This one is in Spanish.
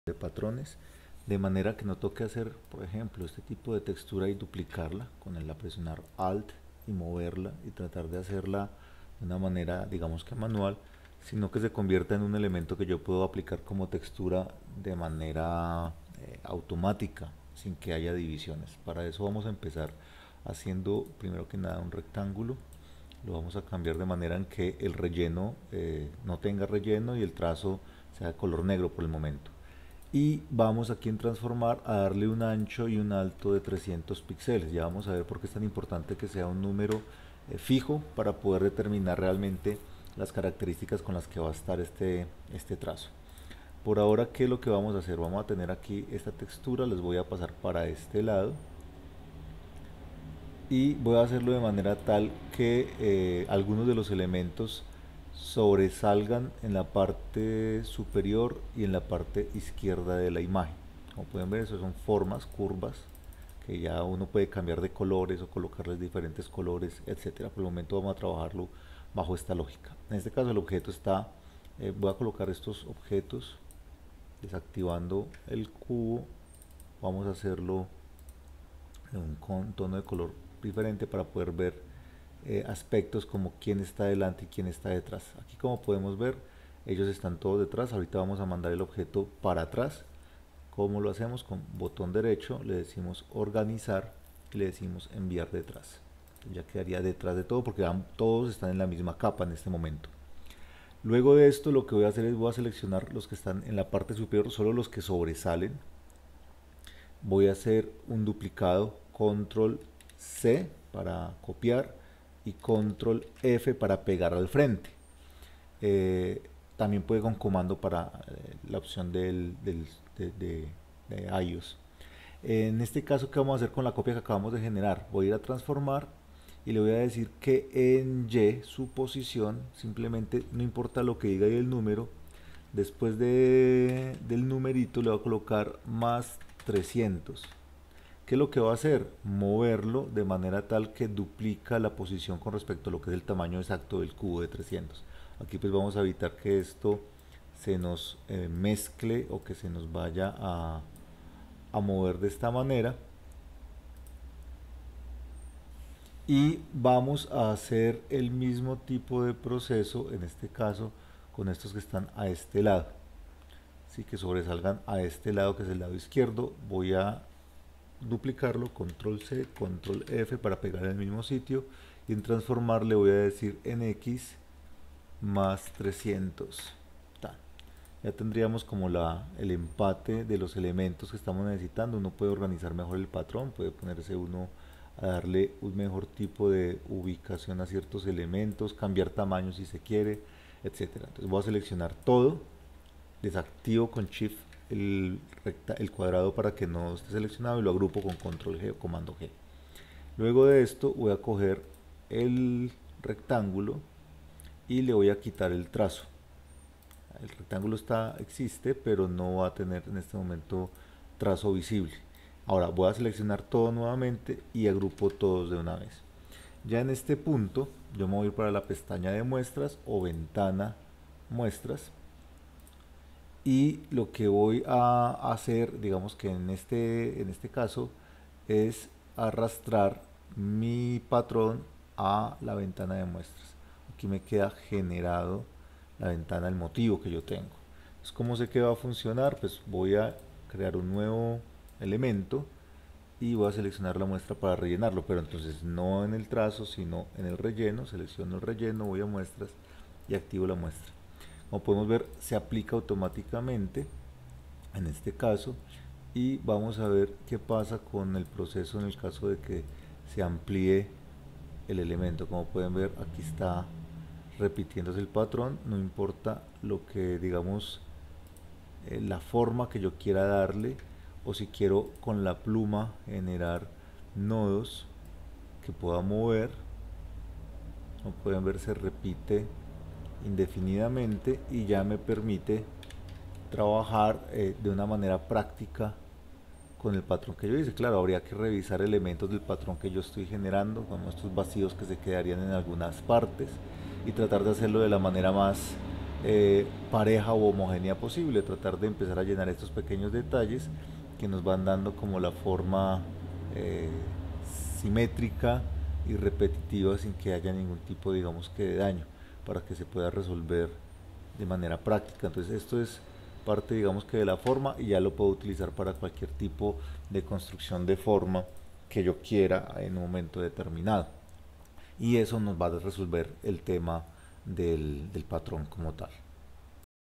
de patrones, de manera que no toque hacer, por ejemplo, este tipo de textura y duplicarla con el presionar Alt y moverla y tratar de hacerla de una manera, digamos que manual, sino que se convierta en un elemento que yo puedo aplicar como textura de manera automática, sin que haya divisiones. Para eso vamos a empezar haciendo primero que nada un rectángulo. Lo vamos a cambiar de manera en que el relleno no tenga relleno y el trazo sea de color negro por el momento. Y vamos aquí en transformar a darle un ancho y un alto de 300 píxeles. Ya vamos a ver por qué es tan importante que sea un número fijo para poder determinar realmente las características con las que va a estar este trazo. Por ahora, ¿qué es lo que vamos a hacer? Vamos a tener aquí esta textura, les voy a pasar para este lado y voy a hacerlo de manera tal que algunos de los elementos sobresalgan en la parte superior y en la parte izquierda de la imagen. Como pueden ver, eso son formas, curvas, que ya uno puede cambiar de colores o colocarles diferentes colores, etcétera. Por el momento vamos a trabajarlo bajo esta lógica. En este caso el objeto está, voy a colocar estos objetos desactivando el cubo, vamos a hacerlo con un tono de color diferente para poder ver aspectos como quién está delante y quién está detrás. Aquí, como podemos ver, ellos están todos detrás. Ahorita vamos a mandar el objeto para atrás. ¿Cómo lo hacemos? Con botón derecho le decimos organizar y le decimos enviar detrás. Ya quedaría detrás de todo porque todos están en la misma capa en este momento. Luego de esto, lo que voy a hacer es voy a seleccionar los que están en la parte superior, solo los que sobresalen. Voy a hacer un duplicado, control C para copiar y control F para pegar al frente. También puede con comando para la opción de iOS. En este caso, ¿qué vamos a hacer con la copia que acabamos de generar? Voy a ir a transformar y le voy a decir que en Y su posición, simplemente no importa lo que diga ahí el número, después del numerito le voy a colocar más 300. ¿Qué es lo que va a hacer? Moverlo de manera tal que duplica la posición con respecto a lo que es el tamaño exacto del cubo de 300. Aquí pues vamos a evitar que esto se nos mezcle o que se nos vaya a mover de esta manera. Y vamos a hacer el mismo tipo de proceso, en este caso con estos que están a este lado. Así que sobresalgan a este lado, que es el lado izquierdo. Voy a duplicarlo, control C, control F para pegar en el mismo sitio, y en transformar le voy a decir en X más 300. Ya tendríamos como el empate de los elementos que estamos necesitando. Uno puede organizar mejor el patrón, puede ponerse uno a darle un mejor tipo de ubicación a ciertos elementos, cambiar tamaño si se quiere, etcétera. Entonces voy a seleccionar todo, desactivo con Shift el cuadrado para que no esté seleccionado y lo agrupo con control G o comando G. Luego de esto voy a coger el rectángulo y le voy a quitar el trazo. El rectángulo existe, pero no va a tener en este momento trazo visible. Ahora voy a seleccionar todo nuevamente y agrupo todos de una vez. Ya en este punto yo me voy a ir para la pestaña de muestras o ventana muestras, y lo que voy a hacer, digamos que en este caso, es arrastrar mi patrón a la ventana de muestras. Aquí me queda generado la ventana del motivo que yo tengo. Entonces, ¿cómo sé que va a funcionar? Pues voy a crear un nuevo elemento y voy a seleccionar la muestra para rellenarlo, pero entonces no en el trazo, sino en el relleno. Selecciono el relleno, voy a muestras y activo la muestra. Como podemos ver, se aplica automáticamente en este caso, y vamos a ver qué pasa con el proceso en el caso de que se amplíe el elemento. Como pueden ver, aquí está repitiéndose el patrón, no importa lo que digamos la forma que yo quiera darle, o si quiero con la pluma generar nodos que pueda mover. Como pueden ver, se repite indefinidamente y ya me permite trabajar de una manera práctica con el patrón que yo hice. Claro, habría que revisar elementos del patrón que yo estoy generando, como estos vacíos que se quedarían en algunas partes, y tratar de hacerlo de la manera más pareja o homogénea posible, tratar de empezar a llenar estos pequeños detalles que nos van dando como la forma eh, simétrica y repetitiva sin que haya ningún tipo, digamos que de daño, para que se pueda resolver de manera práctica. Entonces esto es parte, digamos que de la forma, y ya lo puedo utilizar para cualquier tipo de construcción de forma que yo quiera en un momento determinado. Y eso nos va a resolver el tema del patrón como tal.